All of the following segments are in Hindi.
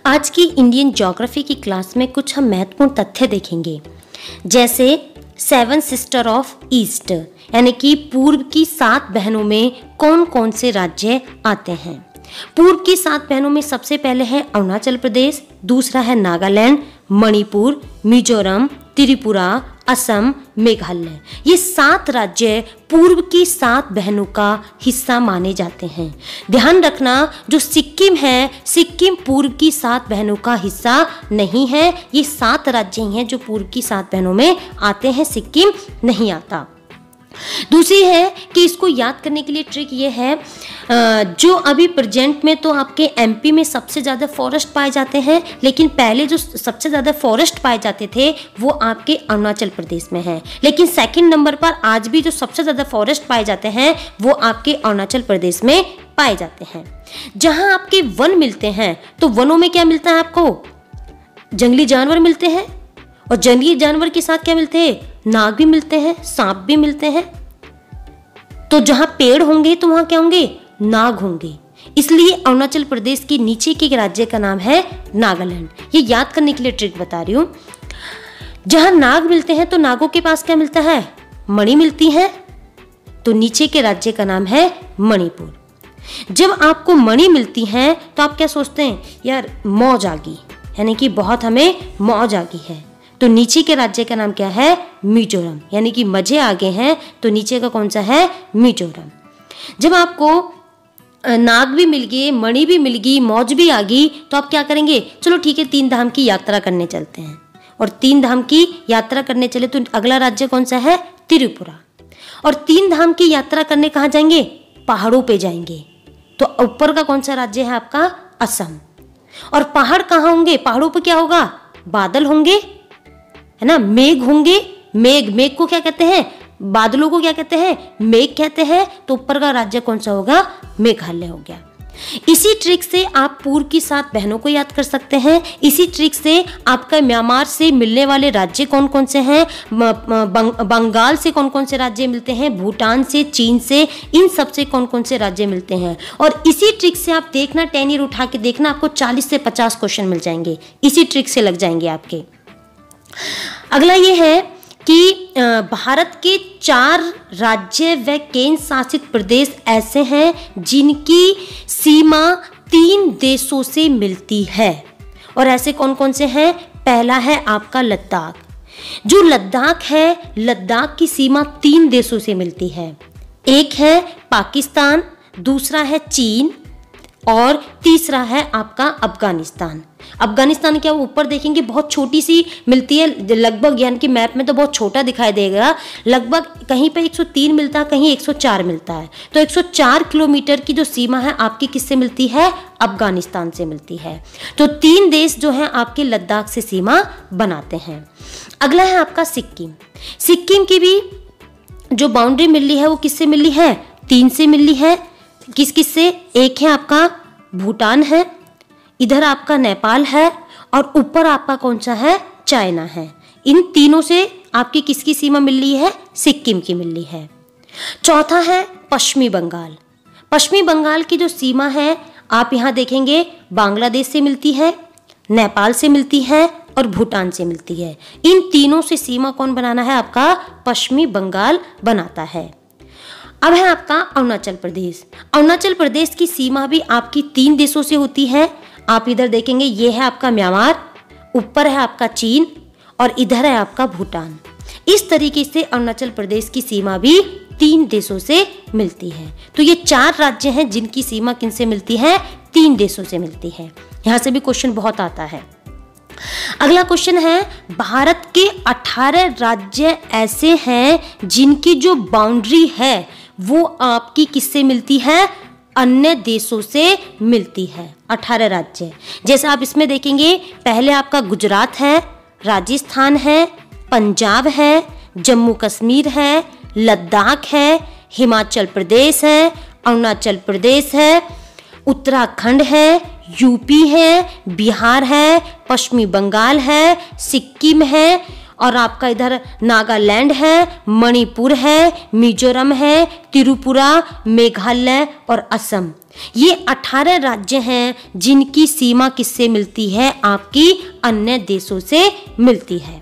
आज की इंडियन ज्योग्राफी की क्लास में कुछ हम महत्वपूर्ण तथ्य देखेंगे, जैसे 7 सिस्टर ऑफ ईस्ट यानी कि पूर्व की 7 बहनों में कौन कौन से राज्य आते हैं। पूर्व की 7 बहनों में सबसे पहले है अरुणाचल प्रदेश, दूसरा है नागालैंड, मणिपुर, मिजोरम, त्रिपुरा, असम, मेघालय। ये 7 राज्य पूर्व की 7 बहनों का हिस्सा माने जाते हैं। ध्यान रखना, जो सिक्किम है, सिक्किम पूर्व की 7 बहनों का हिस्सा नहीं है। ये 7 राज्य ही हैं जो पूर्व की 7 बहनों में आते हैं, सिक्किम नहीं आता। दूसरी है कि इसको याद करने के लिए ट्रिक ये है, जो अभी प्रेजेंट में तो आपके एमपी में सबसे ज़्यादा फॉरेस्ट पाए जाते हैं, लेकिन पहले जो सबसे ज़्यादा फॉरेस्ट पाए जाते थे वो आपके अरुणाचल प्रदेश में है। लेकिन सेकंड नंबर पर आज भी जो सबसे ज़्यादा फॉरेस्ट पाए जाते हैं वो आपके अरुणाचल प्रदेश में पाए जाते हैं। जहाँ आपके वन मिलते हैं तो वनों में क्या मिलता है आपको? जंगली जानवर मिलते हैं, और जंगली जानवर के साथ क्या मिलते हैं? नाग भी मिलते हैं, सांप भी मिलते हैं। तो जहां पेड़ होंगे तो वहां क्या होंगे? नाग होंगे। इसलिए अरुणाचल प्रदेश के नीचे के राज्य का नाम है नागालैंड। ये याद करने के लिए ट्रिक बता रही हूं। जहां नाग मिलते हैं तो नागों के पास क्या मिलता है? मणि मिलती है। तो नीचे के राज्य का नाम है मणिपुर। जब आपको मणि मिलती है तो आप क्या सोचते हैं? यार मौज आ गई, यानी कि बहुत हमें मौज आ गई है। तो नीचे के राज्य का नाम क्या है? मिजोरम, यानी कि मजे आ गए हैं। तो नीचे का कौन सा है? मिजोरम। जब आपको नाग भी मिल गए, मणि भी मिल गई, मौज भी आ गई, तो आप क्या करेंगे? चलो ठीक है, 3 धाम की यात्रा करने चलते हैं। और 3 धाम की यात्रा करने चले तो अगला राज्य कौन सा है? त्रिपुरा। और 3 धाम की यात्रा करने कहाँ जाएंगे? पहाड़ों पे जाएंगे। तो ऊपर का कौन सा राज्य है आपका? असम। और पहाड़ कहाँ होंगे? पहाड़ों पर क्या होगा? बादल होंगे, है ना, मेघ होंगे। मेघ को क्या कहते हैं? बादलों को क्या कहते हैं? मेघ कहते हैं। तो ऊपर का राज्य कौन सा होगा? मेघालय हो गया। इसी ट्रिक से आप पूर्व की 7 बहनों को याद कर सकते हैं। इसी ट्रिक से आपका म्यांमार से मिलने वाले राज्य कौन कौन से हैं, बंगाल से कौन कौन से राज्य मिलते हैं, भूटान से, चीन से, इन सब से कौन कौन से राज्य मिलते हैं। और इसी ट्रिक से आप देखना, 10 ईयर उठा के देखना, आपको 40 से 50 क्वेश्चन मिल जाएंगे। इसी ट्रिक से लग जाएंगे आपके। अगला ये है कि भारत के 4 राज्य व केंद्र शासित प्रदेश ऐसे हैं जिनकी सीमा 3 देशों से मिलती है। और ऐसे कौन कौन से हैं? पहला है आपका लद्दाख। जो लद्दाख है, लद्दाख की सीमा 3 देशों से मिलती है। एक है पाकिस्तान, दूसरा है चीन, और तीसरा है आपका अफगानिस्तान। अफगानिस्तान क्या, वो ऊपर देखेंगे बहुत छोटी सी मिलती है लगभग, यानी कि मैप में तो बहुत छोटा दिखाई देगा। लगभग कहीं पे 103 मिलता है, कहीं 104 मिलता है। तो 104 किलोमीटर की जो सीमा है आपकी किससे मिलती है? अफगानिस्तान से मिलती है। तो 3 देश जो हैं आपके लद्दाख से सीमा बनाते हैं। अगला है आपका सिक्किम। सिक्किम की भी जो बाउंड्री मिल रही है वो किससे मिल रही है? 3 से मिल रही है। किस किस से? एक है आपका भूटान है, इधर आपका नेपाल है, और ऊपर आपका कौन सा है? चाइना है। इन तीनों से आपकी किसकी सीमा मिल रही है? सिक्किम की मिल रही है। चौथा है पश्चिमी बंगाल। पश्चिमी बंगाल की जो सीमा है आप यहाँ देखेंगे बांग्लादेश से मिलती है, नेपाल से मिलती है, और भूटान से मिलती है। इन तीनों से सीमा कौन बनाना है? आपका पश्चिमी बंगाल बनाता है। अब है आपका अरुणाचल प्रदेश। अरुणाचल प्रदेश की सीमा भी आपकी 3 देशों से होती है। आप इधर देखेंगे, ये है आपका म्यांमार, ऊपर है आपका चीन, और इधर है आपका भूटान। इस तरीके से अरुणाचल प्रदेश की सीमा भी 3 देशों से मिलती है। तो ये 4 राज्य हैं जिनकी सीमा किनसे मिलती है? 3 देशों से मिलती है। यहाँ से भी क्वेश्चन बहुत आता है। अगला क्वेश्चन है, भारत के 18 राज्य ऐसे हैं जिनकी जो बाउंड्री है वो आपकी किससे मिलती है? अन्य देशों से मिलती है। 18 राज्य, जैसे आप इसमें देखेंगे, पहले आपका गुजरात है, राजस्थान है, पंजाब है, जम्मू कश्मीर है, लद्दाख है, हिमाचल प्रदेश है, अरुणाचल प्रदेश है, उत्तराखंड है, यूपी है, बिहार है, पश्चिमी बंगाल है, सिक्किम है, और आपका इधर नागालैंड है, मणिपुर है, मिजोरम है, त्रिपुरा, मेघालय और असम। ये 18 राज्य हैं जिनकी सीमा किससे मिलती है? आपकी अन्य देशों से मिलती है।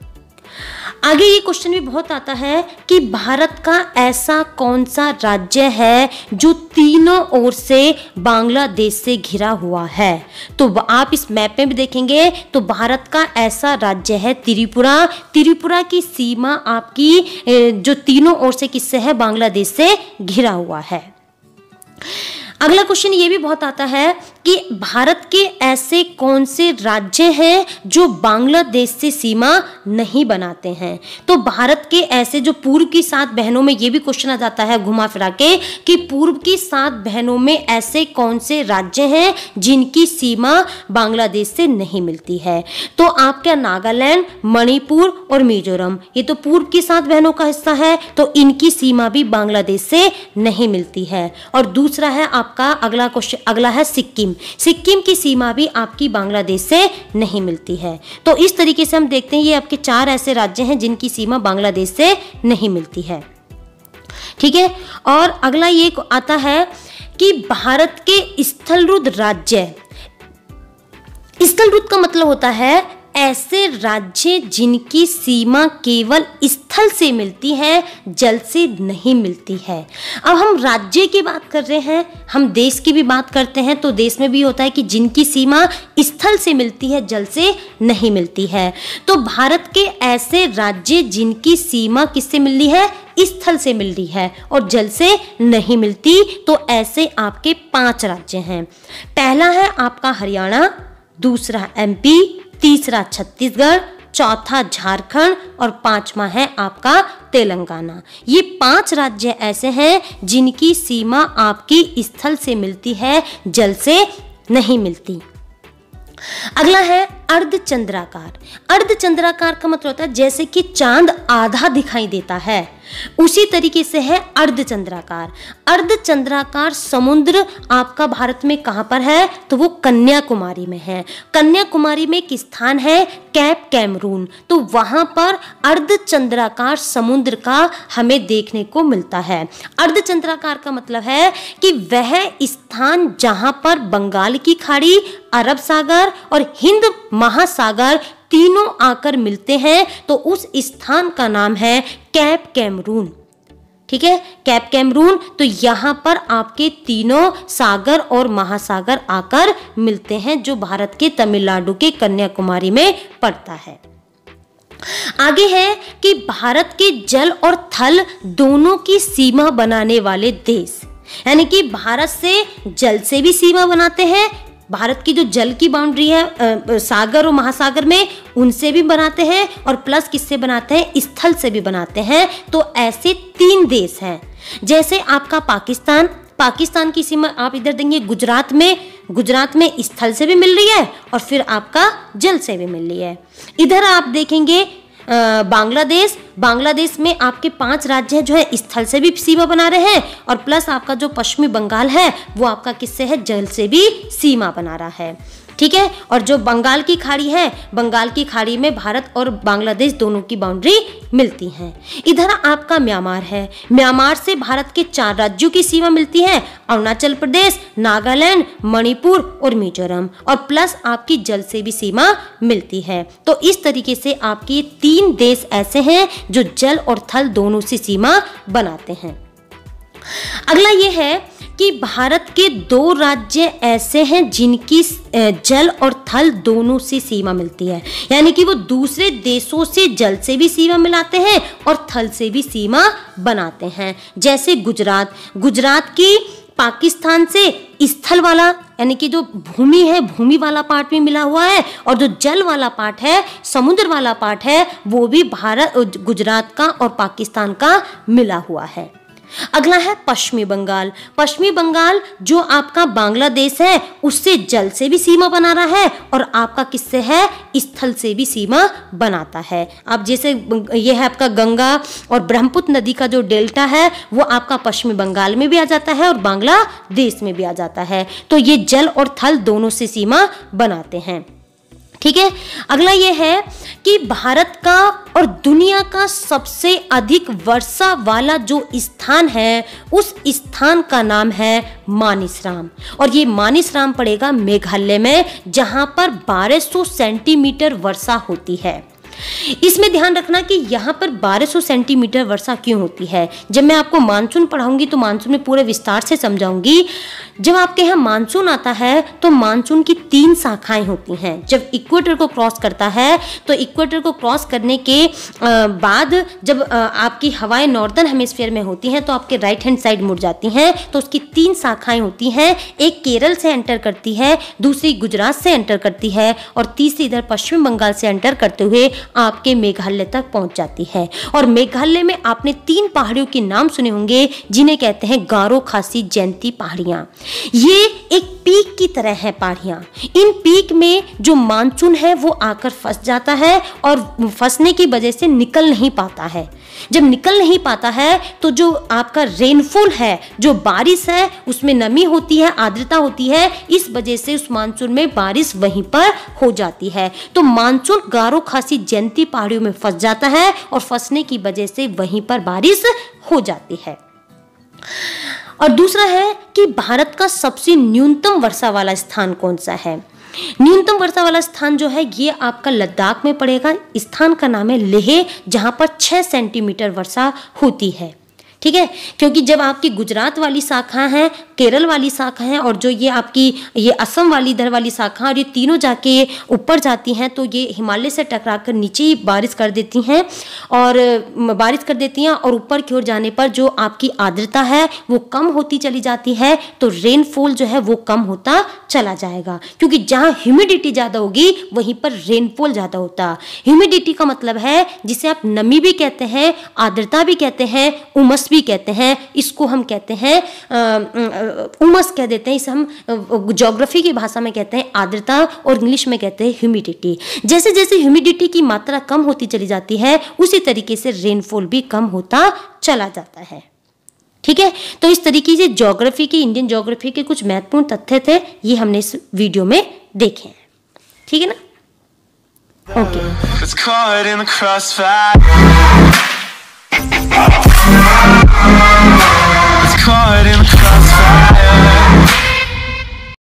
आगे ये क्वेश्चन भी बहुत आता है कि भारत का ऐसा कौन सा राज्य है जो तीनों ओर से बांग्लादेश से घिरा हुआ है? तो आप इस मैप में भी देखेंगे तो भारत का ऐसा राज्य है त्रिपुरा। त्रिपुरा की सीमा आपकी जो तीनों ओर से किससे है? बांग्लादेश से घिरा हुआ है। अगला क्वेश्चन ये भी बहुत आता है कि भारत के ऐसे कौन से राज्य हैं जो बांग्लादेश से सीमा नहीं बनाते हैं? तो भारत के ऐसे जो पूर्व की 7 बहनों में ये भी क्वेश्चन आ जाता है घुमा फिरा के कि पूर्व की 7 बहनों में ऐसे कौन से राज्य हैं जिनकी सीमा बांग्लादेश से नहीं मिलती है? तो आपका नागालैंड, मणिपुर और मिजोरम, ये तो पूर्व की 7 बहनों का हिस्सा है, तो इनकी सीमा भी बांग्लादेश से नहीं मिलती है। और दूसरा है आपका अगला क्वेश्चन, अगला है सिक्किम। सिक्किम की सीमा भी आपकी बांग्लादेश से नहीं मिलती है। तो इस तरीके से हम देखते हैं ये आपके 4 ऐसे राज्य हैं जिनकी सीमा बांग्लादेश से नहीं मिलती है। ठीक है, और अगला ये आता है कि भारत के स्थलरुद्ध राज्य, स्थलरुद्ध का मतलब होता है ऐसे राज्य जिनकी सीमा केवल स्थल से मिलती है, जल से नहीं मिलती है। अब हम राज्य की बात कर रहे हैं, हम देश की भी बात करते हैं, तो देश में भी होता है कि जिनकी सीमा स्थल से मिलती है, जल से नहीं मिलती है। तो भारत के ऐसे राज्य जिनकी सीमा किससे मिल रही है? स्थल से मिल रही है और जल से नहीं मिलती, तो ऐसे आपके 5 राज्य हैं। पहला है आपका हरियाणा, दूसरा एमपी, तीसरा छत्तीसगढ़, चौथा झारखंड और 5वां है आपका तेलंगाना। ये 5 राज्य ऐसे हैं जिनकी सीमा आपकी स्थल से मिलती है, जल से नहीं मिलती। अगला है अर्धचंद्राकार। अर्धचंद्राकार का मतलब होता है जैसे कि चांद आधा दिखाई देता है, उसी तरीके से है अर्धचंद्राकार। अर्धचंद्राकार समुद्र आपका भारत में कहाँ पर है? तो वो कन्याकुमारी में है। कन्याकुमारी में एक स्थान है कैप कैमरून, तो वहां पर अर्धचंद्राकार समुद्र का हमें देखने को मिलता है। अर्धचंद्राकार का मतलब है कि वह स्थान जहां पर बंगाल की खाड़ी, अरब सागर और हिंद महासागर तीनों आकर मिलते हैं, तो उस स्थान का नाम है कैप कैमरून। ठीक है, कैप कैमरून। तो यहाँ पर आपके तीनों सागर और महासागर आकर मिलते हैं, जो भारत के तमिलनाडु के कन्याकुमारी में पड़ता है। आगे है कि भारत के जल और थल दोनों की सीमा बनाने वाले देश, यानी कि भारत से जल से भी सीमा बनाते हैं, भारत की जो जल की बाउंड्री है सागर और महासागर में, उनसे भी बनाते हैं, और प्लस किससे बनाते हैं? स्थल से भी बनाते हैं। तो ऐसे 3 देश हैं। जैसे आपका पाकिस्तान, पाकिस्तान की सीमा आप इधर देंगे गुजरात में, गुजरात में स्थल से भी मिल रही है और फिर आपका जल से भी मिल रही है। इधर आप देखेंगे बांग्लादेश, बांग्लादेश में आपके 5 राज्य हैं जो है स्थल से भी सीमा बना रहे हैं, और प्लस आपका जो पश्चिमी बंगाल है वो आपका किससे है? जल से भी सीमा बना रहा है। ठीक है, और जो बंगाल की खाड़ी है, बंगाल की खाड़ी में भारत और बांग्लादेश दोनों की बाउंड्री मिलती है। इधर आपका म्यांमार है, म्यांमार से भारत के 4 राज्यों की सीमा मिलती है, अरुणाचल प्रदेश, नागालैंड, मणिपुर और मिजोरम, और प्लस आपकी जल से भी सीमा मिलती है। तो इस तरीके से आपके 3 देश ऐसे हैं जो जल और थल दोनों से सीमा बनाते हैं। अगला ये है कि भारत के 2 राज्य ऐसे हैं जिनकी जल और थल दोनों से सीमा मिलती है, यानी कि वो दूसरे देशों से जल से भी सीमा मिलाते हैं और थल से भी सीमा बनाते हैं। जैसे गुजरात, गुजरात की पाकिस्तान से स्थल वाला, यानी कि जो भूमि है, भूमि वाला पार्ट भी मिला हुआ है, और जो जल वाला पार्ट है, समुद्र वाला पार्ट है, वो भी भारत, गुजरात का और पाकिस्तान का मिला हुआ है। अगला है पश्चिमी बंगाल। पश्चिमी बंगाल जो आपका बांग्लादेश है उससे जल से भी सीमा बना रहा है और आपका किससे है? स्थल से भी सीमा बनाता है। अब जैसे ये है आपका गंगा और ब्रह्मपुत्र नदी का जो डेल्टा है वो आपका पश्चिमी बंगाल में भी आ जाता है और बांग्लादेश में भी आ जाता है। तो ये जल और थल दोनों से सीमा बनाते हैं। ठीक है। अगला ये है कि भारत का और दुनिया का सबसे अधिक वर्षा वाला जो स्थान है उस स्थान का नाम है मानिसराम, और ये मानिसराम पड़ेगा मेघालय में, जहां पर 1200 सेंटीमीटर वर्षा होती है। इसमें ध्यान रखना कि यहाँ पर 1200 सेंटीमीटर वर्षा क्यों होती है। जब मैं आपको मानसून पढ़ाऊंगी तो मानसून में पूरे विस्तार से समझाऊंगी। जब आपके यहाँ मानसून आता है तो मानसून की 3 शाखाएं होती हैं। जब इक्वेटर को क्रॉस करता है तो इक्वेटर को क्रॉस करने के बाद जब आपकी हवाएं नॉर्दर्न हेमिस्फीयर में होती हैं तो आपके राइट हैंड साइड मुड़ जाती हैं, तो उसकी 3 शाखाएं होती हैं। एक केरल से एंटर करती है, दूसरी गुजरात से एंटर करती है, और तीसरी इधर पश्चिम बंगाल से एंटर करते हुए आपके मेघालय तक पहुंच जाती है। और मेघालय में आपने 3 पहाड़ियों के नाम सुने होंगे जिन्हें कहते हैं गारो, खासी, जयंती पहाड़ियां। ये एक पीक की तरह है पहाड़ियां। इन पीक में जो मानसून है वो आकर फंस जाता है और फंसने की वजह से निकल नहीं पाता है। जब निकल नहीं पाता है तो जो आपका रेनफॉल है, जो बारिश है, उसमें नमी होती है, आर्द्रता होती है, इस वजह से उस मानसून में बारिश वहीं पर हो जाती है। तो मानसून गारो, खासी, जयंती पहाड़ियों में फंस जाता है और फंसने की वजह से वहीं पर बारिश हो जाती है। और दूसरा है कि भारत का सबसे न्यूनतम वर्षा वाला स्थान कौन सा है। न्यूनतम वर्षा वाला स्थान जो है ये आपका लद्दाख में पड़ेगा। स्थान का नाम है लेह, जहां पर 6 सेंटीमीटर वर्षा होती है। ठीक है, क्योंकि जब आपकी गुजरात वाली शाखा है, केरल वाली शाखा है, और जो ये आपकी ये असम वाली इधर वाली शाखा, और ये तीनों जाके ऊपर जाती हैं तो ये हिमालय से टकराकर नीचे ही बारिश कर देती हैं और ऊपर की ओर जाने पर जो आपकी आर्द्रता है वो कम होती चली जाती है, तो रेनफॉल जो है वो कम होता चला जाएगा। क्योंकि जहाँ ह्यूमिडिटी ज़्यादा होगी वहीं पर रेनफॉल ज़्यादा होता। ह्यूमिडिटी का मतलब है जिसे आप नमी भी कहते हैं, आर्द्रता भी कहते हैं, उमस भी कहते हैं। इसको हम कहते हैं उमस कह देते हैं, इसे हम ज्योग्राफी की भाषा में कहते हैं आर्द्रता, और इंग्लिश में कहते हैं ह्यूमिडिटी। जैसे जैसे ह्यूमिडिटी की मात्रा कम होती चली जाती है उसी तरीके से रेनफॉल भी कम होता चला जाता है। ठीक है, तो इस तरीके से ज्योग्राफी की, इंडियन ज्योग्राफी के कुछ महत्वपूर्ण तथ्य थे, ये हमने इस वीडियो में देखे हैं। ठीक है ना, okay. Caught in the crossfire.